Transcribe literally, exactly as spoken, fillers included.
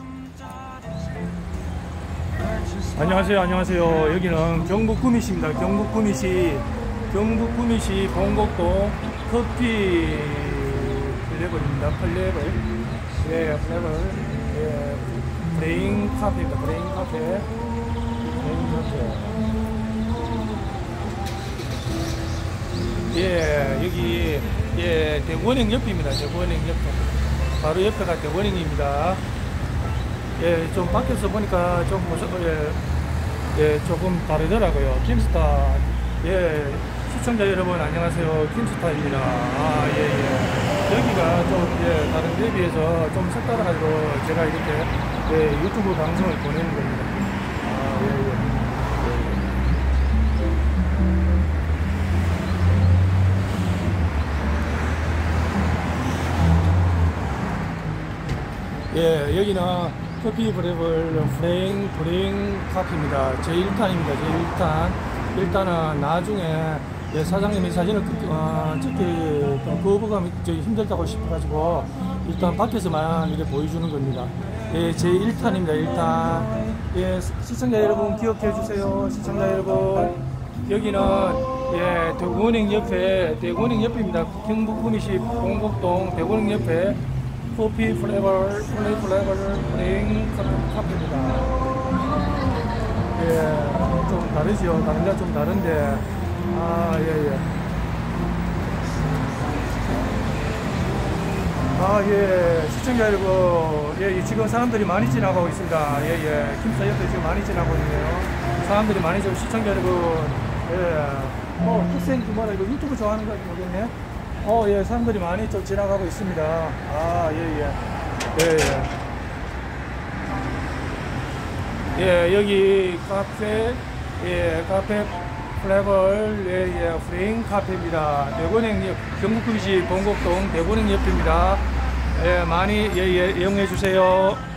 안녕하세요. 안녕하세요. 여기는 경북 구미시입니다. 경북 구미시 경북 구미시 봉곡동 커피 플레벌입니다. 플레벌. 예, 플레벌. 예, 브레인 카페입니다. 브레인 카페. 브레인 카페. 예, 여기 예, 대원행 옆입니다. 대원행 옆. 바로 옆에가 대원행입니다. 예, 좀 밖에서 보니까 좀 예, 예, 조금 다르더라고요. 김스타. 예, 시청자 여러분 안녕하세요. 김스타입니다. 아, 예, 예. 여기가 좀 예, 다른 데에 비해서 좀 색달라가지고 제가 이렇게 예, 유튜브 방송을 보내는 겁니다. 아, 예, 예. 예, 여기는 커피 브레벌 프레잉 브레잉 카페입니다. 제일 탄입니다. 제일 탄. 일단은 나중에 예, 사장님이 사진을 어, 찍기 좀 거부감이 힘들다고 싶어가지고 일단 밖에서만 이렇게 보여주는 겁니다. 예, 제일 탄입니다. 일 탄. 예, 시청자 여러분 기억해 주세요. 시청자 여러분. 여기는 예, 대구은행 옆에 대구은행 옆입니다. 경북 구미시 봉곡동 대구은행 옆에 커피 플레버, 플레이 플레버, 브레잉 카페입니다. 예, 좀 다르지요. 다른 데가 좀 다른데, 아, 예, 예. 아, 예, 시청자 여러분, 예, 지금 사람들이 많이 지나가고 있습니다. 예, 예. 김사 옆에 지금 많이 지나고 있네요. 사람들이 많이 지금 시청자 여러분, 예. 어, 학생 뭐라 이거 유튜브 좋아하는 건지 모르겠네. 어, 예, 사람들이 많이 좀 지나가고 있습니다. 아, 예, 예. 예, 예. 예, 여기 카페, 예, 카페 플레벌, 예, 예, 프레잉 카페입니다. 대구은행 옆, 경북구미시 봉곡동 대구은행 옆입니다. 예, 많이, 예, 예, 이용해 주세요.